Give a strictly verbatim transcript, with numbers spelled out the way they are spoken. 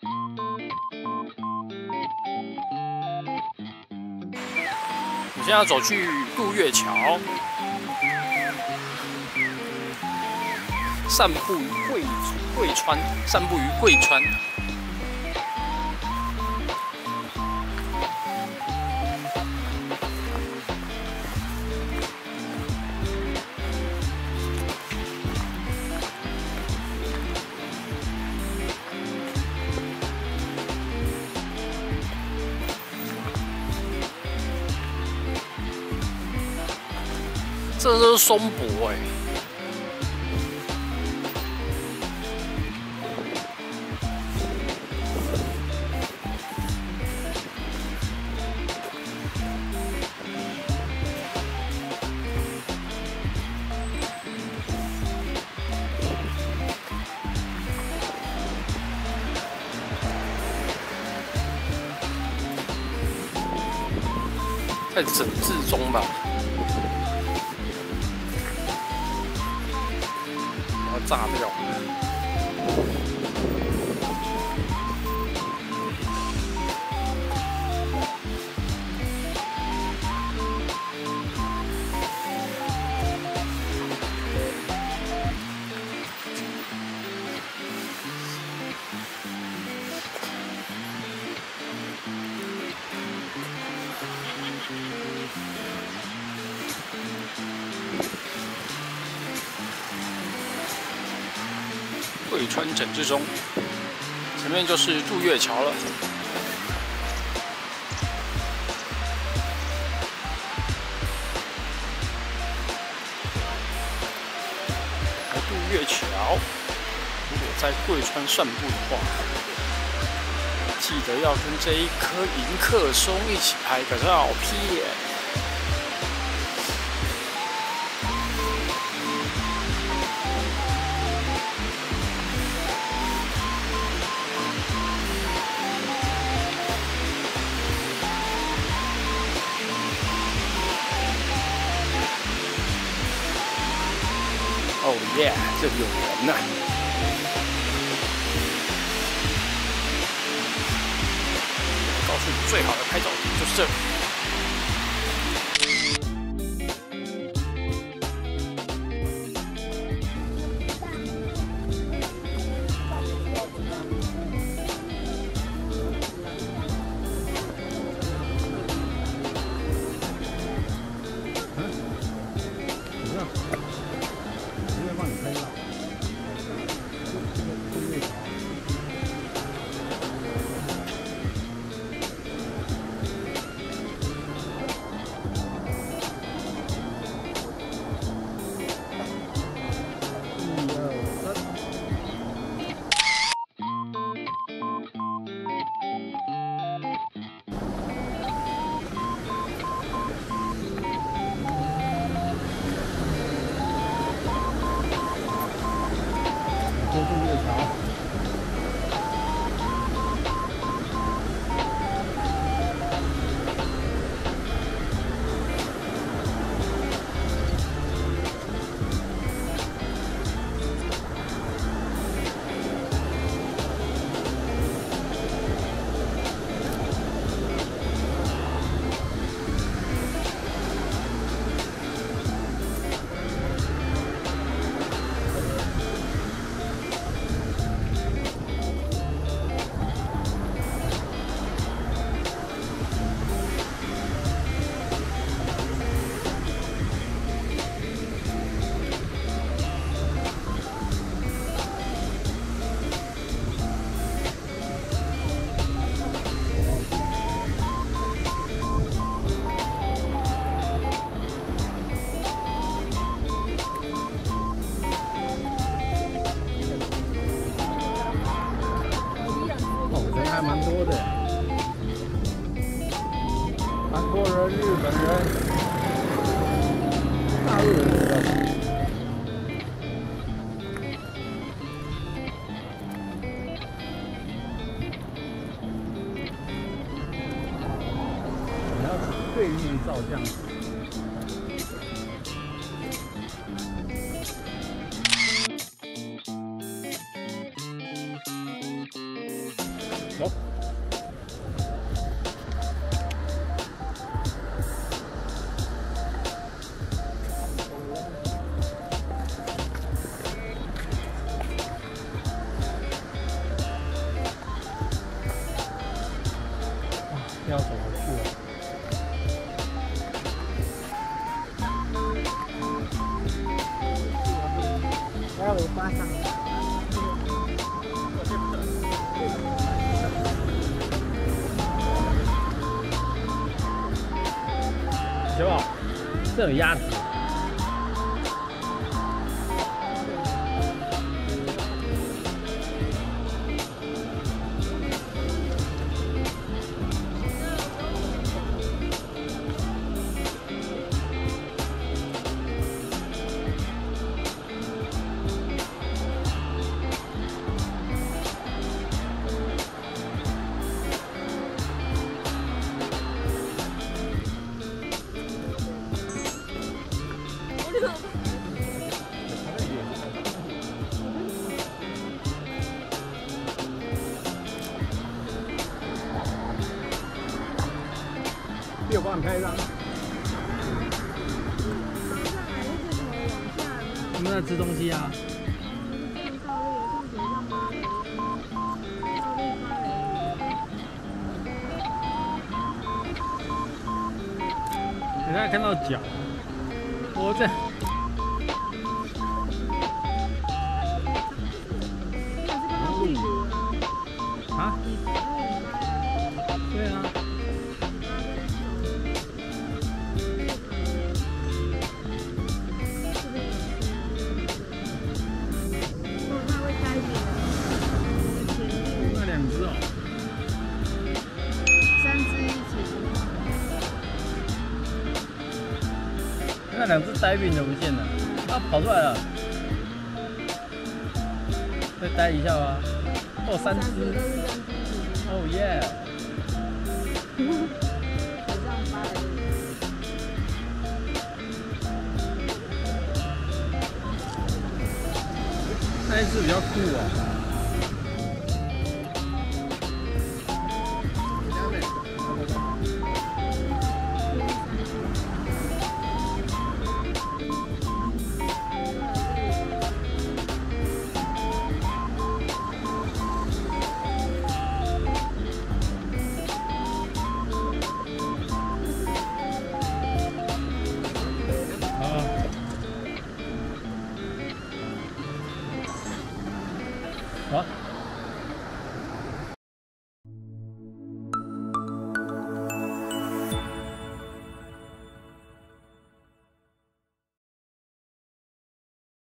我现在要走去渡月桥，散步于贵贵川，散步于贵川。这都是松柏哎、欸，在整治中吧。 炸掉！贵川整治中，前面就是渡月桥了。来渡月桥，如果在贵川散步的话，记得要跟这一棵迎客松一起拍个照片。 哦耶，这里有人呐！告诉你，最好的拍照点就是这里。 蛮多的，韩国人、日本人、大陆人比较少。你要对面照相。 这走。要走回去了。 要尾巴上。 小宝，这有鸭子。我帮你拍一张。我们在吃东西啊。你看看到脚，我这。啊？对啊。那两只哦。 三只一起。 那两只呆饼就不见了，它跑出来了。再待一下吧。哦，三只。哦耶！那一只比较酷哦。